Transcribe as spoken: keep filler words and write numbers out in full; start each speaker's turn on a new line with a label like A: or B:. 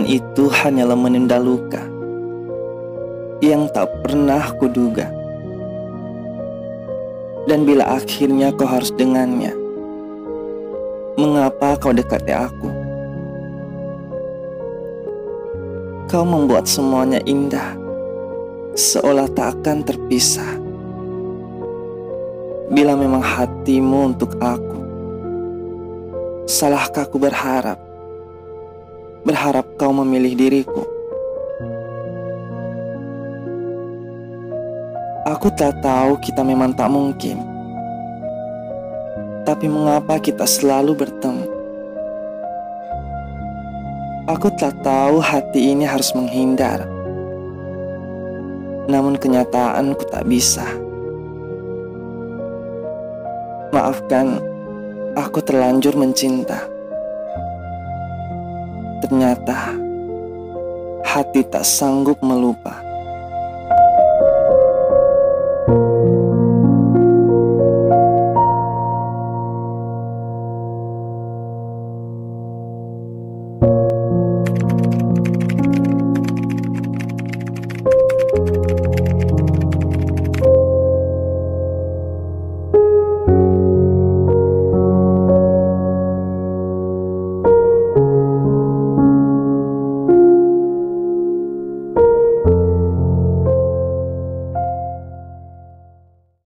A: itu hanyalah menenda luka yang tak pernah kuduga. Dan bila akhirnya kau harus dengannya, mengapa kau dekati aku? Kau membuat semuanya indah, seolah tak akan terpisah. Bila memang hatimu untuk aku, salahkah ku berharap, berharap kau memilih diriku? Aku tak tahu kita memang tak mungkin, tapi mengapa kita selalu bertemu? Aku tak tahu hati ini harus menghindar, namun kenyataan ku tak bisa. Maafkan, aku terlanjur mencinta. Ternyata hati tak sanggup melupa.